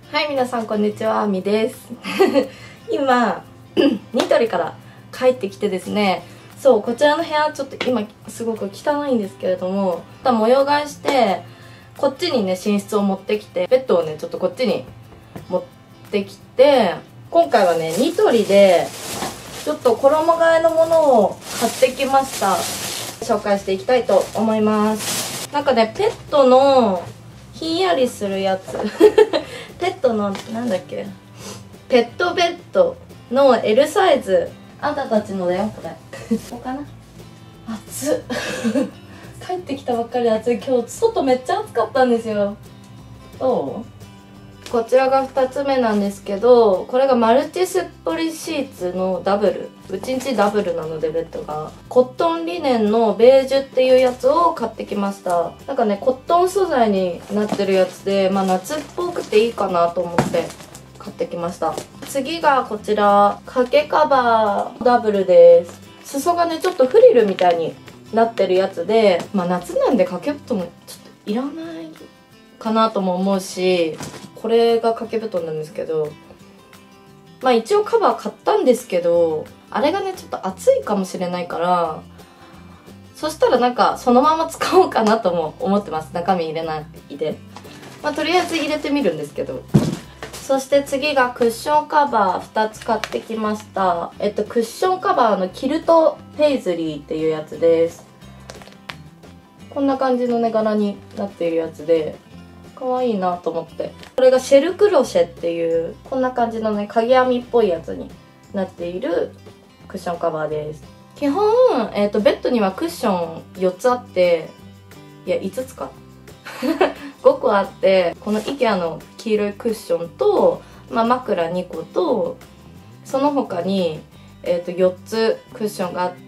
はい、皆さんこんにちは、あみです今ニトリから帰ってきてですね、そうこちらの部屋ちょっと今すごく汚いんですけれども、また模様替えしてこっちにね寝室を持ってきて、ベッドをねちょっとこっちに持ってきて、今回はねニトリでちょっと衣替えのものを買ってきました。紹介していきたいと思います。なんかねペットのひんやりするやつペットのなんだっけ、ペットベッドの L サイズ、あんたたちのだよこれこうかな。暑っ帰ってきたばっかりで暑い。今日外めっちゃ暑かったんですよ。どう？こちらが2つ目なんですけど、これがマルチすっぽりシーツのダブル、うちんちダブルなのでベッドがコットンリネンのベージュっていうやつを買ってきました。なんかねコットン素材になってるやつで、まあ夏っぽくていいかなと思って買ってきました。次がこちら掛けカバーダブルです。裾がねちょっとフリルみたいになってるやつで、まあ夏なんで掛け布団もちょっといらないかなとも思うし、これが掛け布団なんですけど、まあ一応カバー買ったんですけど、あれがねちょっと暑いかもしれないから、そしたらなんかそのまま使おうかなとも思ってます。中身入れないで、まあとりあえず入れてみるんですけど。そして次がクッションカバー2つ買ってきました。クッションカバーのキルトペイズリーっていうやつです。こんな感じのね柄になっているやつで可愛いなと思って、これがシェルクロシェっていうこんな感じのね影編みっぽいやつになっているクッションカバーです。基本、ベッドにはクッション4つあって、いや5つか5個あって、この IKEA の黄色いクッションと、まあ、枕2個と、その他に、4つクッションがあって、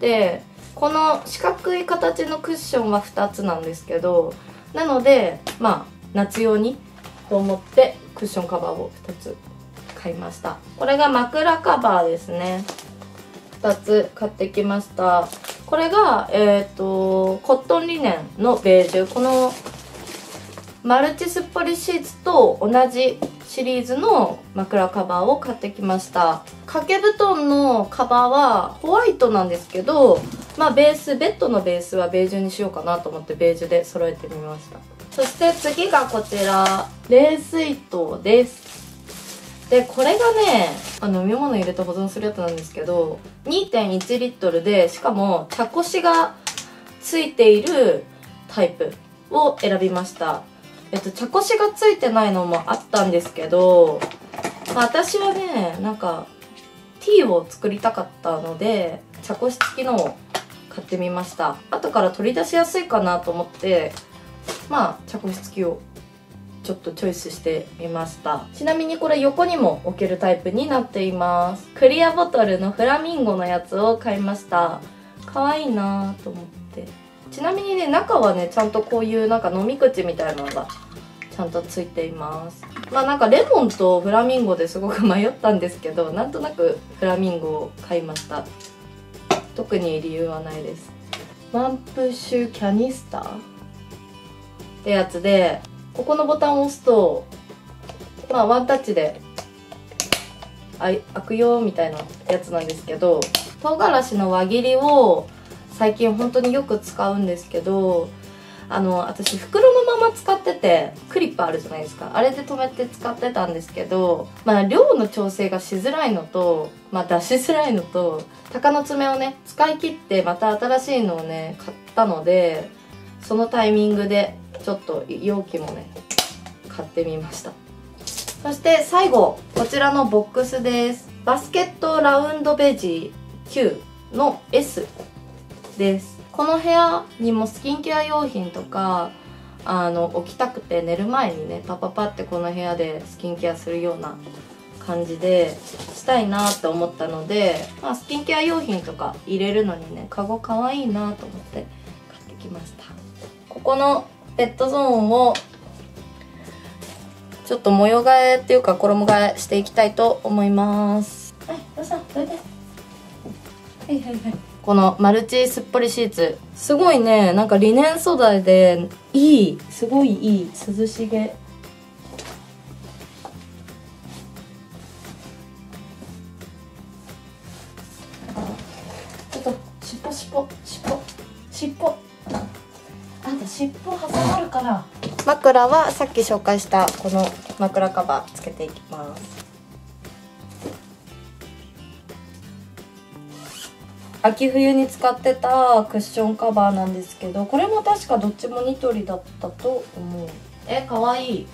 この四角い形のクッションは2つなんですけど、なのでまあ夏用にと思ってクッションカバーを2つ買いました。これが枕カバーですね。2つ買ってきました。これがコットンリネンのベージュ、このマルチすっぽりシーツと同じシリーズの枕カバーを買ってきました。掛け布団のカバーはホワイトなんですけど、まあベッドのベースはベージュにしようかなと思ってベージュで揃えてみました。そして次がこちら冷水筒です。でこれがね飲み物入れて保存するやつなんですけど、 2.1 リットルで、しかも茶こしがついているタイプを選びました。茶こしがついてないのもあったんですけど、まあ、私はねなんかティーを作りたかったので茶こし付きのを買ってみました。後から取り出しやすいかなと思って、まあ茶こし付きをちょっとチョイスしてみました。ちなみにこれ横にも置けるタイプになっています。クリアボトルのフラミンゴのやつを買いました。可愛いなと思って。ちなみにね中はねちゃんとこういうなんか飲み口みたいなのがちゃんとついています。まあなんかレモンとフラミンゴですごく迷ったんですけど、なんとなくフラミンゴを買いました。特に理由はないです。ワンプッシュキャニスターってやつで、ここのボタンを押すとまあワンタッチで開くよみたいなやつなんですけど、唐辛子の輪切りを最近本当によく使うんですけど、私袋のまま使ってて、クリップあるじゃないですか、あれで留めて使ってたんですけど、まあ量の調整がしづらいのと、まあ出しづらいのと、鷹の爪をね使い切ってまた新しいのをね買ったので、そのタイミングでちょっと容器もね買ってみました。そして最後こちらのボックスです。バスケットラウンドベジー9の S です。この部屋にもスキンケア用品とか置きたくて、寝る前にねパパってこの部屋でスキンケアするような感じでしたいなって思ったので、まあ、スキンケア用品とか入れるのにねカゴかわいいなと思って買ってきました。ここのベッドゾーンをちょっと模様替えっていうか衣替えしていきたいと思います。はい、どうした？どいて。はいはいはい。このマルチすっぽりシーツすごいね、なんかリネン素材でいい、すごいいい、涼しげ。 と尻尾挟まるから。枕はさっき紹介したこの枕カバーつけていきます。秋冬に使ってたクッションカバーなんですけど、これも確かどっちもニトリだったと思う。かわいい。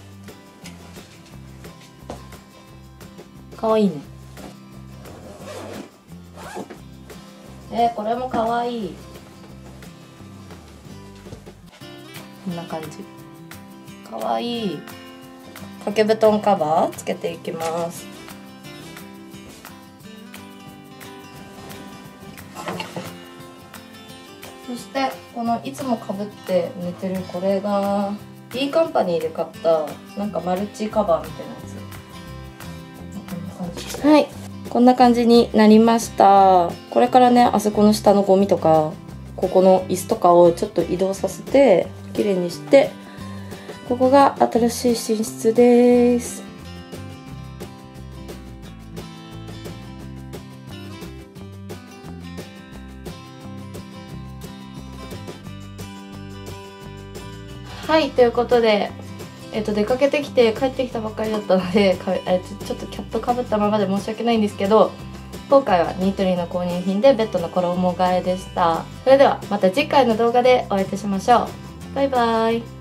かわいいね。これもかわいい。こんな感じ。かわいい。掛け布団カバーつけていきます。そしてこのいつもかぶって寝てるこれが D カンパニーで買ったなんかマルチカバーみたいなやつ。はい、こんな感じになりました。これからね、あそこの下のゴミとかここの椅子とかをちょっと移動させてきれいにして、ここが新しい寝室です。はい、ということで、出かけてきて帰ってきたばっかりだったので、ちょっとキャップかぶったままで申し訳ないんですけど、今回はニトリの購入品でベッドの衣替えでした。それではまた次回の動画でお会いいたしましょう。バイバイ。